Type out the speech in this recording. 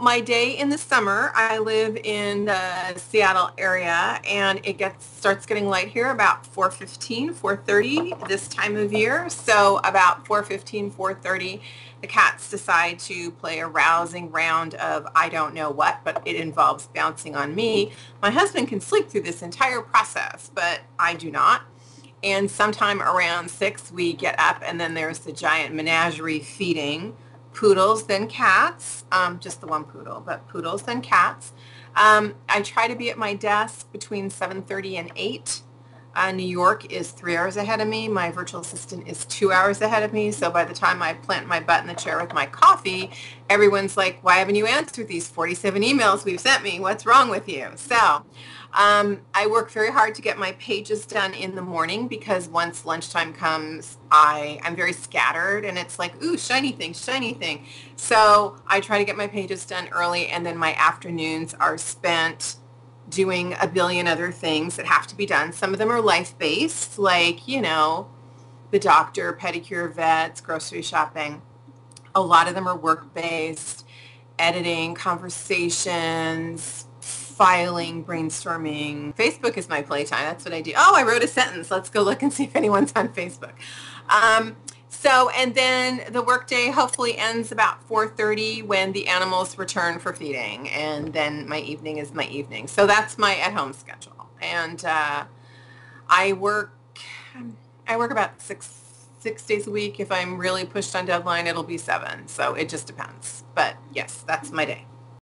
my day in the summer, I live in the Seattle area, and starts getting light here about 4:15, 4:30 this time of year. So about 4:15, 4:30, the cats decide to play a rousing round of I don't know what, but it involves bouncing on me. My husband can sleep through this entire process, but I do not. And sometime around 6, we get up, and then there's the giant menagerie feeding. Poodles, then cats, just the one poodle, but poodles, then cats. I try to be at my desk between 7:30 and 8. New York is 3 hours ahead of me. My virtual assistant is 2 hours ahead of me. So by the time I plant my butt in the chair with my coffee, everyone's like, why haven't you answered these 47 emails we've sent me? What's wrong with you? So I work very hard to get my pages done in the morning because once lunchtime comes, I'm very scattered and it's like, ooh, shiny thing, shiny thing. So I try to get my pages done early, and then my afternoons are spent doing a billion other things that have to be done. Some of them are life-based, like, the doctor, pedicure, vets, grocery shopping. A lot of them are work-based, editing, conversations, filing, brainstorming. Facebook is my playtime. That's what I do. Oh, I wrote a sentence. Let's go look and see if anyone's on Facebook. And then the workday hopefully ends about 4:30 when the animals return for feeding. And then my evening is my evening. So that's my at-home schedule. And I work about six days a week. If I'm really pushed on deadline, it'll be 7. So it just depends. But yes, that's my day.